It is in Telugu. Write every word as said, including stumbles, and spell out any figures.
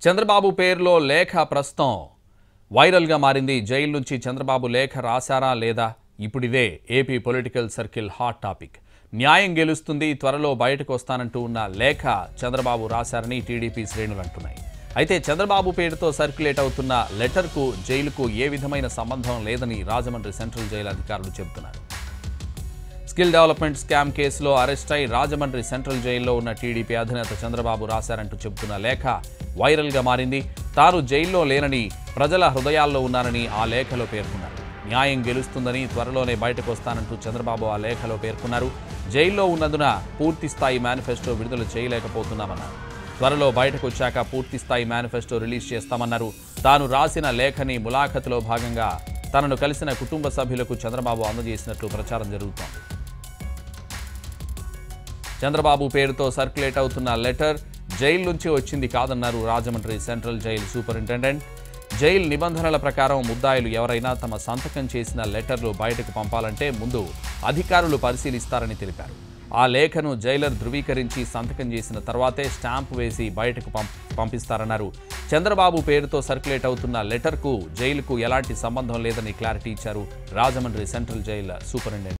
చంద్రబాబు పేరులో లేఖ ప్రస్తుతం వైరల్గా మారింది. జైలు నుంచి చంద్రబాబు లేఖ రాశారా లేదా ఇప్పుడిదే AP political circle hot topic. న్యాయం గెలుస్తుంది, త్వరలో బయటకు వస్తానంటూ ఉన్న లేఖ చంద్రబాబు రాశారని టీడీపీ శ్రేణులు అంటున్నాయి. అయితే చంద్రబాబు పేరుతో సర్క్యులేట్ అవుతున్న లెటర్కు జైలుకు ఏ విధమైన సంబంధం లేదని రాజమండ్రి సెంట్రల్ జైలు అధికారులు చెబుతున్నారు. స్కిల్ డెవలప్మెంట్ స్కామ్ కేసులో అరెస్ట్ అయి రాజమండ్రి సెంట్రల్ జైల్లో ఉన్న టీడీపీ అధినేత చంద్రబాబు రాశారంటూ చెబుతున్న లేఖ వైరల్గా మారింది. తాను జైల్లో లేనని, ప్రజల హృదయాల్లో ఉన్నానని ఆ లేఖలో పేర్కొన్నారు. న్యాయం గెలుస్తుందని, త్వరలోనే బయటకు వస్తానంటూ చంద్రబాబు ఆ లేఖలో పేర్కొన్నారు. జైల్లో ఉన్నందున పూర్తిస్థాయి మేనిఫెస్టో విడుదల చేయలేకపోతున్నామన్నారు. త్వరలో బయటకు వచ్చాక పూర్తిస్థాయి మేనిఫెస్టో రిలీజ్ చేస్తామన్నారు. తాను రాసిన లేఖని ములాఖతులో భాగంగా తనను కలిసిన కుటుంబ సభ్యులకు చంద్రబాబు అందజేసినట్లు ప్రచారం జరుగుతోంది. చంద్రబాబు పేరుతో సర్క్యులేట్ అవుతున్న లెటర్ జైలు నుంచి వచ్చింది కాదన్నారు Rajahmundry central jail superintendent. Jail నిబంధనల ప్రకారం ముద్దాయిలు ఎవరైనా తమ సంతకం చేసిన లెటర్లు బయటకు పంపాలంటే ముందు అధికారులు పరిశీలిస్తారని తెలిపారు. ఆ లేఖను జైలర్ ధృవీకరించి సంతకం చేసిన తర్వాతే స్టాంపు వేసి బయటకు పంపిస్తారన్నారు. చంద్రబాబు పేరుతో సర్క్యులేట్ అవుతున్న లెటర్కు జైలుకు ఎలాంటి సంబంధం లేదని క్లారిటీ ఇచ్చారు రాజమండ్రి సెంట్రల్ జైలు సూపరింటెండెంట్.